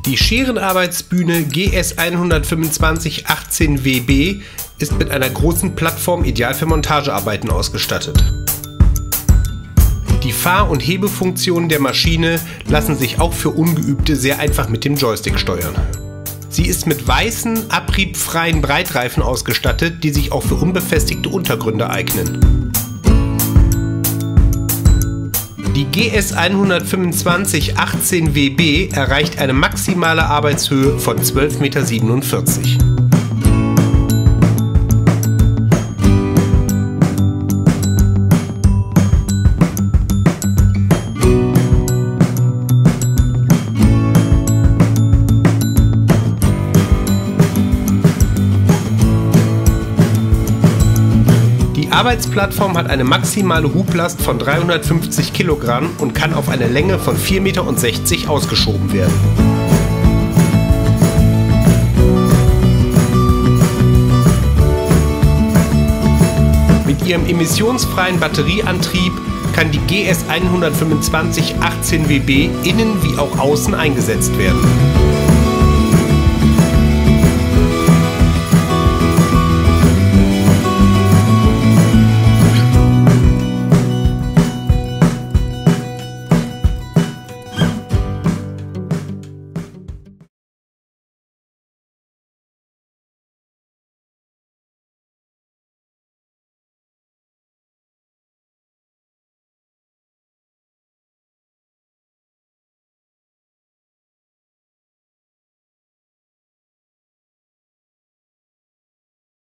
Die Scherenarbeitsbühne GS 125 18WB ist mit einer großen Plattform ideal für Montagearbeiten ausgestattet. Die Fahr- und Hebefunktionen der Maschine lassen sich auch für Ungeübte sehr einfach mit dem Joystick steuern. Sie ist mit weißen, abriebfreien Breitreifen ausgestattet, die sich auch für unbefestigte Untergründe eignen. Die GS 125 18WB erreicht eine maximale Arbeitshöhe von 12,47 Meter. Die Arbeitsplattform hat eine maximale Hublast von 350 Kilogramm und kann auf eine Länge von 4,60 Meter ausgeschoben werden. Mit ihrem emissionsfreien Batterieantrieb kann die GS 125 18WB innen wie auch außen eingesetzt werden.